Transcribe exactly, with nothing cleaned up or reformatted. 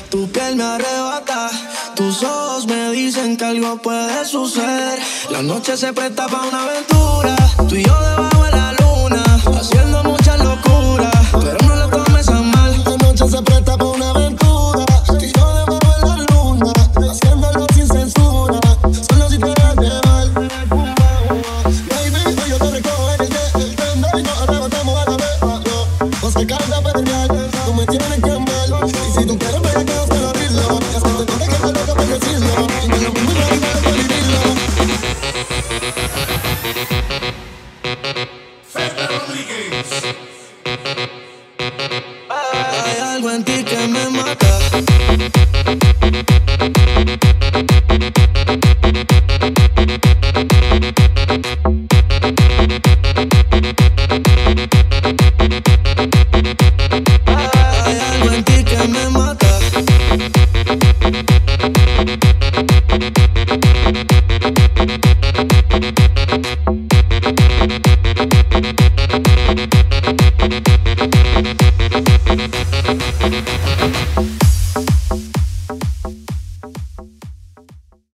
Tu piel me arrebata, tus ojos me dicen que algo puede suceder. La noche se presta pa' una aventura, tú y yo debajo de la luna, haciendo muchas locuras, pero no lo tomes a mal. La noche se presta pa' una aventura, tú y yo debajo de la luna, haciéndolo sin censura, solo si te dejas llevar. Baby, hoy yo te recojo en el jet, el tender y nos arrebatamos a la vez. No se carga perrear, tú me tienes que amar. Y si tú quieres me dejas de abrirlo, ya se te toca que te loca por decirlo, y me lo mismo y me lo por vivirlo. Fede Rodríguez.